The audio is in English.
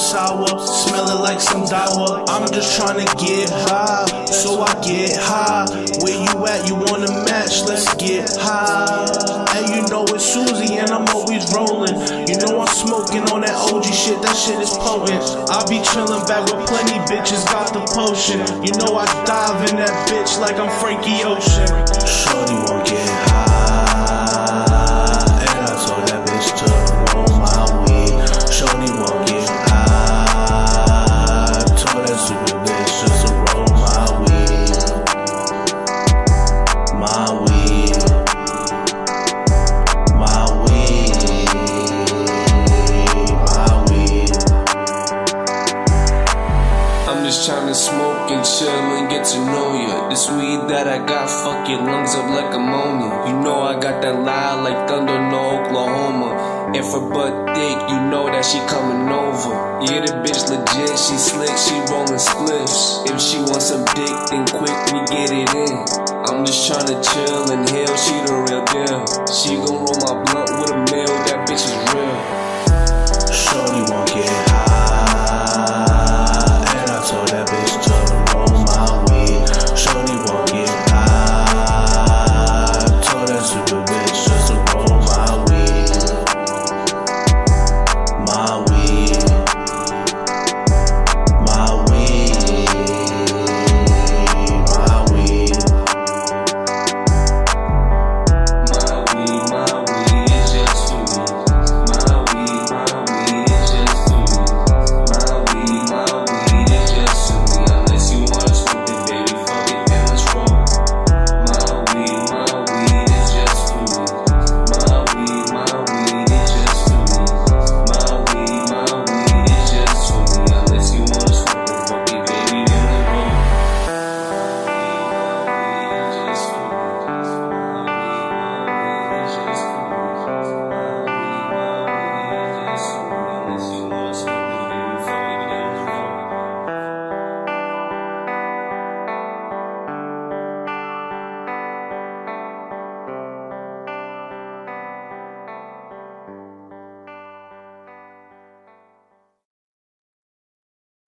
sour, smelling like some dawa. I'm just trying to get high, so I get high. Where you at? You wanna match? Let's get high. And you know it's Suzy and I'm always rolling. You know I'm smoking on that OG shit, that shit is potent. I be chilling back with plenty bitches, got the potion. You know I dive in that bitch like I'm Frankie Ocean. Shorty won't get high, and I told that bitch to roll my weed. Shorty won't get high, told that stupid bitch just to roll my weed. My weed. My weed. My weed. I'm just tryna smoke and chill and get to know ya. This weed that I got fuck your lungs up like ammonia. You know I got that loud like thunder, no Oklahoma. If her butt thick, you know that she coming over. Yeah, the bitch legit, she slick, she rolling spliffs. If she wants some dick, then quick, we get it in. I'm just tryna chill and hell, she the